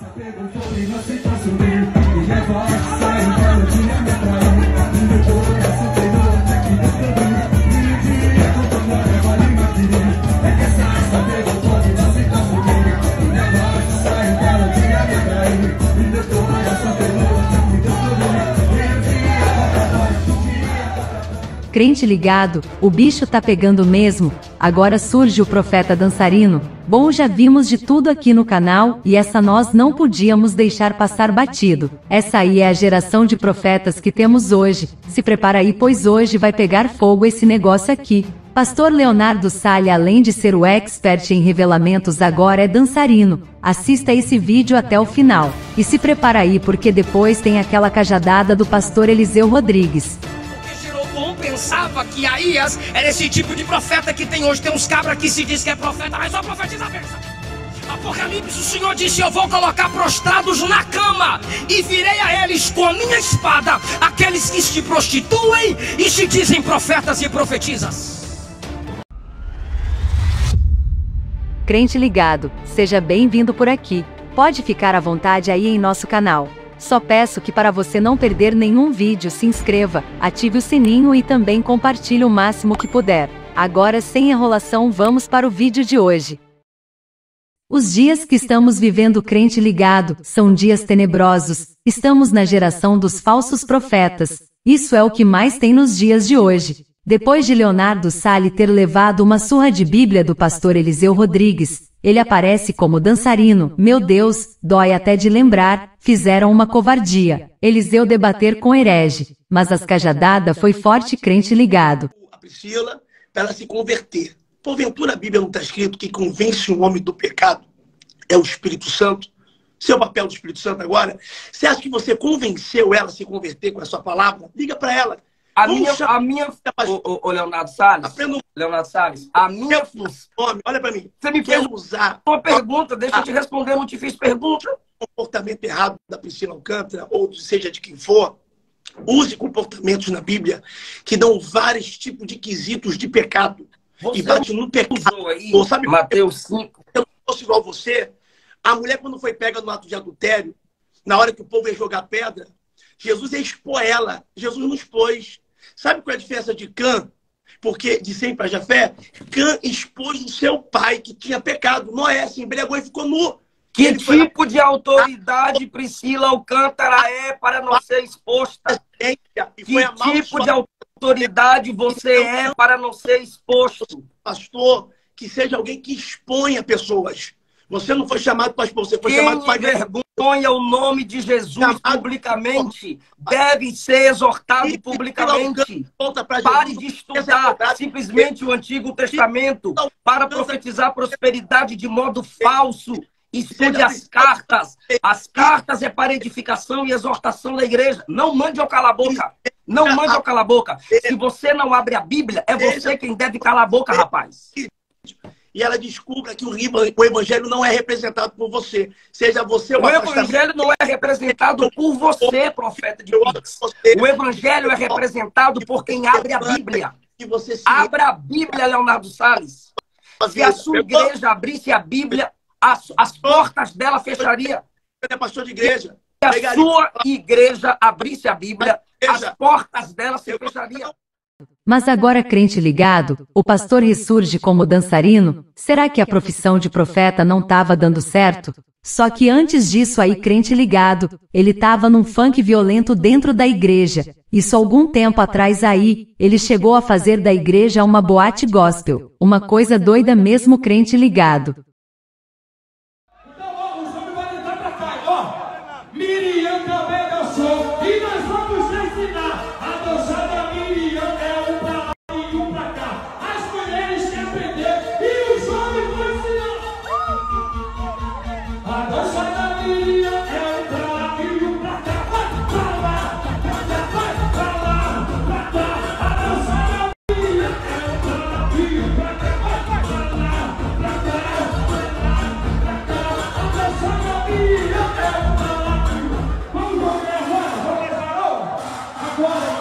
Crente ligado, o bicho tá pegando mesmo. Agora surge o profeta dançarino. Bom, já vimos de tudo aqui no canal, e essa nós não podíamos deixar passar batido. Essa aí é a geração de profetas que temos hoje. Se prepara aí, pois hoje vai pegar fogo esse negócio aqui. Pastor Leonardo Salles, além de ser o expert em revelamentos, agora é dançarino. Assista esse vídeo até o final. E se prepara aí, porque depois tem aquela cajadada do pastor Eliseu Rodrigues. Pensava que Aías era esse tipo de profeta que tem hoje. Tem uns cabras que se diz que é profeta, mas só profetiza a bênção. Apocalipse, o Senhor disse: eu vou colocar prostrados na cama e virei a eles com a minha espada aqueles que se prostituem e se dizem profetas e profetizas. Crente ligado, seja bem-vindo por aqui. Pode ficar à vontade aí em nosso canal. Só peço que, para você não perder nenhum vídeo, se inscreva, ative o sininho e também compartilhe o máximo que puder. Agora, sem enrolação, vamos para o vídeo de hoje. Os dias que estamos vivendo, crente ligado, são dias tenebrosos. Estamos na geração dos falsos profetas. Isso é o que mais tem nos dias de hoje. Depois de Leonardo Salles ter levado uma surra de Bíblia do pastor Eliseu Rodrigues, ele aparece como dançarino. Meu Deus, dói até de lembrar. Fizeram uma covardia. Eliseu debater com herege, mas as cajadada foi forte, crente ligado. A Priscila, para ela se converter. Porventura a Bíblia não está escrito que convence o homem do pecado é o Espírito Santo? Seu papel do Espírito Santo agora? Você acha que você convenceu ela a se converter com a sua palavra? Liga para ela. Leonardo Salles, Leonardo Salles, a minha função... Olha para mim. Você me fez uma pergunta, deixa eu te responder, eu não te fiz pergunta. Comportamento errado da Priscila Alcântara, ou seja de quem for, use comportamentos na Bíblia que dão vários tipos de quesitos de pecado. Você e bate no pecado. Aí, ou, sabe, Mateus 5. Eu não fosse igual você. A mulher, quando foi pega no ato de adultério, na hora que o povo ia jogar pedra, Jesus ia expor ela. Jesus não expôs. Sabe qual é a diferença de Cã? Porque de Sem para Jafé, Cã expôs o seu pai que tinha pecado. Noé se embriagou e ficou nu. Que tipo de autoridade Priscila Alcântara é para não ser exposta? Que tipo de autoridade você é para não ser exposto? Pastor, que seja alguém que exponha pessoas. Você não foi chamado para expor, você foi chamado para vergonha o nome de Jesus publicamente, deve ser exortado publicamente. Pare de estudar simplesmente o Antigo Testamento para profetizar prosperidade de modo falso. Estude as cartas. As cartas é para edificação e exortação da igreja. Não mande eu calar a boca. Não mande eu calar a boca. Se você não abre a Bíblia, é você quem deve calar a boca, rapaz. E ela descubra que o evangelho não é representado por você. Seja você o evangelho não é representado por você, profeta de Deus. O evangelho é representado por quem abre a Bíblia. Abra a Bíblia, Leonardo Salles. Se a sua igreja abrisse a Bíblia, as portas dela fechariam. É pastor de igreja. Se a sua igreja abrisse a Bíblia, as portas dela se fechariam. Mas agora, crente ligado, o pastor ressurge como dançarino? Será que a profissão de profeta não estava dando certo? Só que antes disso aí, crente ligado, ele estava num funk violento dentro da igreja. Isso algum tempo atrás aí, ele chegou a fazer da igreja uma boate gospel. Uma coisa doida mesmo, crente ligado. Miriam também dançou e nós vamos ensinar a dançar da Miriam. É um pra lá e um pra cá. As mulheres querem aprender e os homens vão ensinar. A dança da Miriam é um pra lá e um pra cá. Vai pra lá, vai pra lá, pra cá. A dança da Miriam é um pra lá e um pra cá. Vai pra lá, pra cá, pra cá. A dança da Miriam é um pra lá. Agora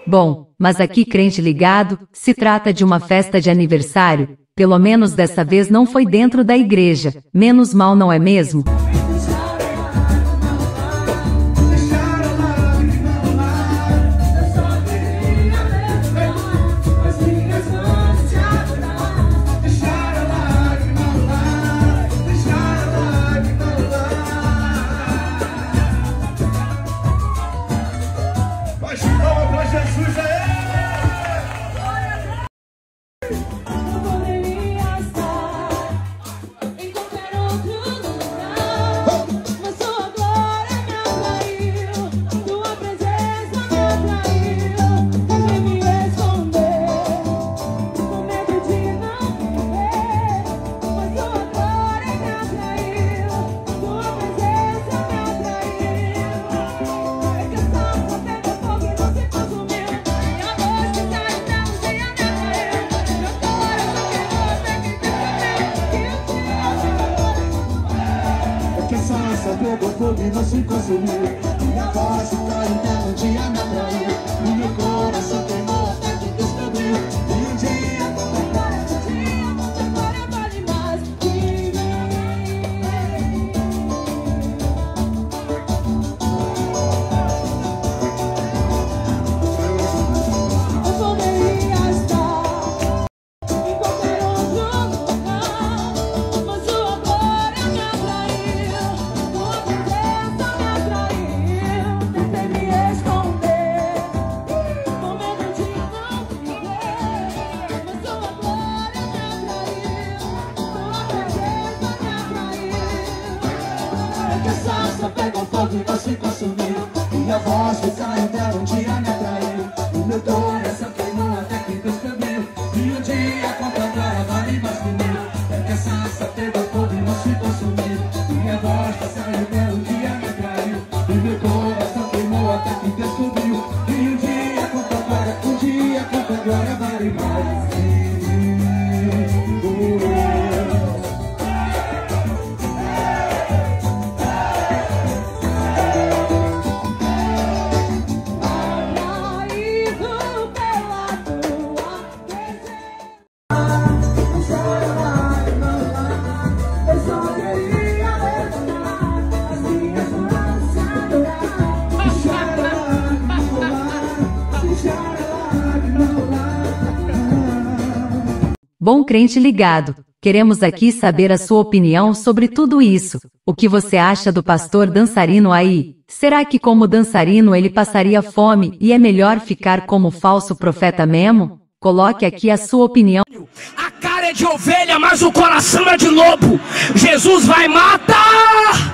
Bom, mas aqui crente ligado, se trata de uma festa de aniversário, pelo menos dessa vez não foi dentro da igreja, menos mal não é mesmo? Pegou fogo e não se consumiu. Minha voz caiu, um dia me atraiu. O meu coração queimou até que descobriu. E um dia vale mais que eu poderia estar em qualquer outro lugar, mas sua glória me atraiu. Pegou fogo e não se consumiu. Minha voz foi caindo, um dia me atraiu. O meu coração queimou até que Deus caminho. E um dia com tua glória vale mais que mil. É que essa asa pegou fogo e não se consumiu. Minha voz foi caindo, um dia me atraiu. O meu coração queimou até que Deus cobriu. E um dia com tua glória vale mais que mil. Bom crente ligado, queremos aqui saber a sua opinião sobre tudo isso. O que você acha do pastor dançarino aí? Será que como dançarino ele passaria fome e é melhor ficar como falso profeta mesmo? Coloque aqui a sua opinião. A cara é de ovelha, mas o coração é de lobo. Jesus vai matar!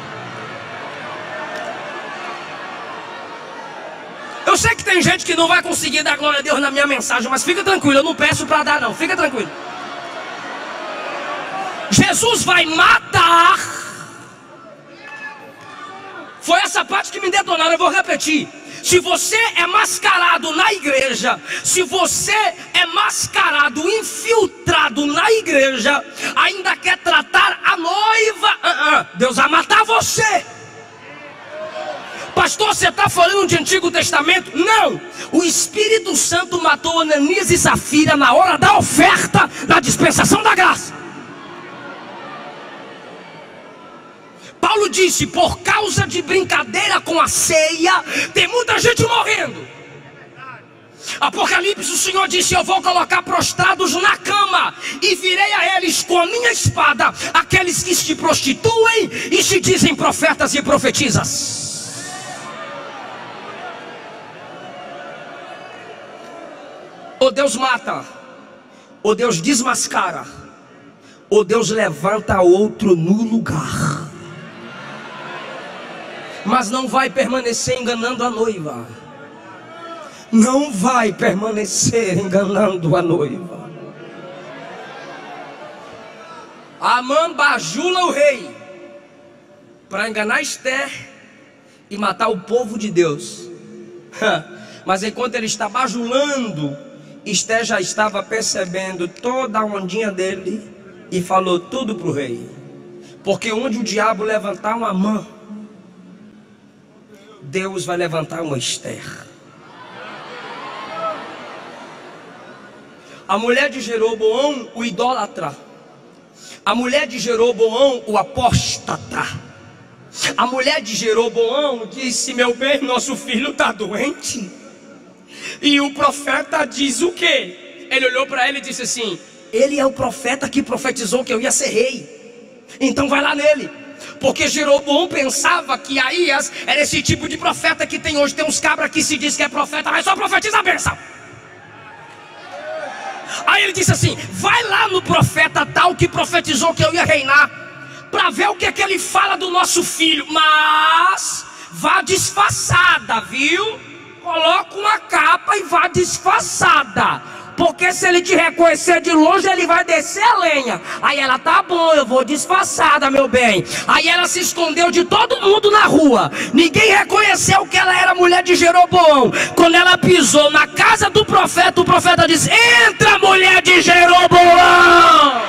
Eu sei que tem gente que não vai conseguir dar glória a Deus na minha mensagem, mas fica tranquilo, eu não peço para dar não, fica tranquilo. Jesus vai matar. Foi essa parte que me detonaram, eu vou repetir. Se você é mascarado na igreja, se você é mascarado, infiltrado na igreja, ainda quer tratar a noiva, Deus vai matar você. Pastor, você está falando de Antigo Testamento? Não! O Espírito Santo matou Ananias e Safira na hora da oferta, na dispensação da graça. Paulo disse, por causa de brincadeira com a ceia, tem muita gente morrendo. Apocalipse, o Senhor disse, eu vou colocar prostrados na cama e virei a eles com a minha espada aqueles que se prostituem e se dizem profetas e profetizas. Ou Deus mata, ou Deus desmascara, ou Deus levanta outro no lugar. Mas não vai permanecer enganando a noiva. Não vai permanecer enganando a noiva. Amã bajula o rei para enganar Esther e matar o povo de Deus. Mas enquanto ele está bajulando, Esther já estava percebendo toda a ondinha dele e falou tudo para o rei. Porque onde o diabo levantar uma mão, Deus vai levantar uma Esther. A mulher de Jeroboão, o idólatra. A mulher de Jeroboão, o apóstata. A mulher de Jeroboão disse: meu bem, nosso filho está doente. E o profeta diz o quê? Ele olhou para ele e disse assim: ele é o profeta que profetizou que eu ia ser rei. Então vai lá nele. Porque Jeroboão pensava que Aías era esse tipo de profeta que tem hoje. Tem uns cabras que se diz que é profeta, mas só profetiza a bênção. Aí ele disse assim: vai lá no profeta tal que profetizou que eu ia reinar, para ver o que é que ele fala do nosso filho. Mas vá disfarçada, viu? Coloca uma capa e vá disfarçada, porque se ele te reconhecer de longe, ele vai descer a lenha. Aí ela: tá bom, eu vou disfarçada, meu bem. Aí ela se escondeu de todo mundo na rua. Ninguém reconheceu que ela era mulher de Jeroboão. Quando ela pisou na casa do profeta, o profeta disse: entra, mulher de Jeroboão.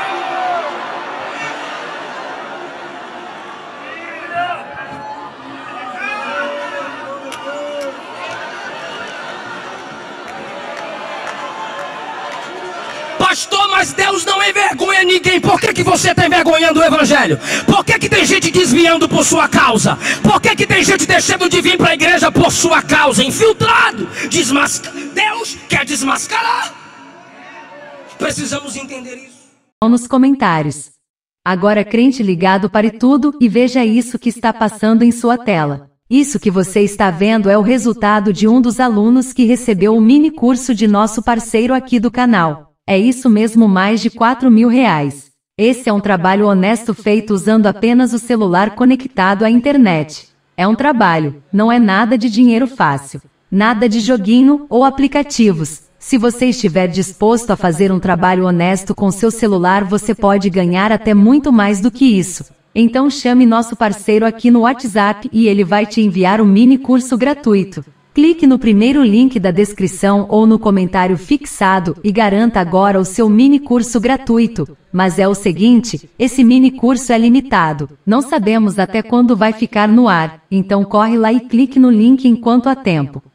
Pastor, mas Deus não envergonha ninguém. Por que você está envergonhando o evangelho? Por que tem gente desviando por sua causa? Por que tem gente deixando de vir para a igreja por sua causa? Infiltrado. Deus quer desmascarar. Precisamos entender isso. Nos comentários. Agora, crente ligado, pare tudo e veja isso que está passando em sua tela. Isso que você está vendo é o resultado de um dos alunos que recebeu o mini curso de nosso parceiro aqui do canal. É isso mesmo, mais de R$4.000. Esse é um trabalho honesto feito usando apenas o celular conectado à internet. É um trabalho, não é nada de dinheiro fácil. Nada de joguinho ou aplicativos. Se você estiver disposto a fazer um trabalho honesto com seu celular, você pode ganhar até muito mais do que isso. Então chame nosso parceiro aqui no WhatsApp e ele vai te enviar um mini curso gratuito. Clique no primeiro link da descrição ou no comentário fixado e garanta agora o seu mini curso gratuito. Mas é o seguinte, esse mini curso é limitado. Não sabemos até quando vai ficar no ar, então corre lá e clique no link enquanto há tempo.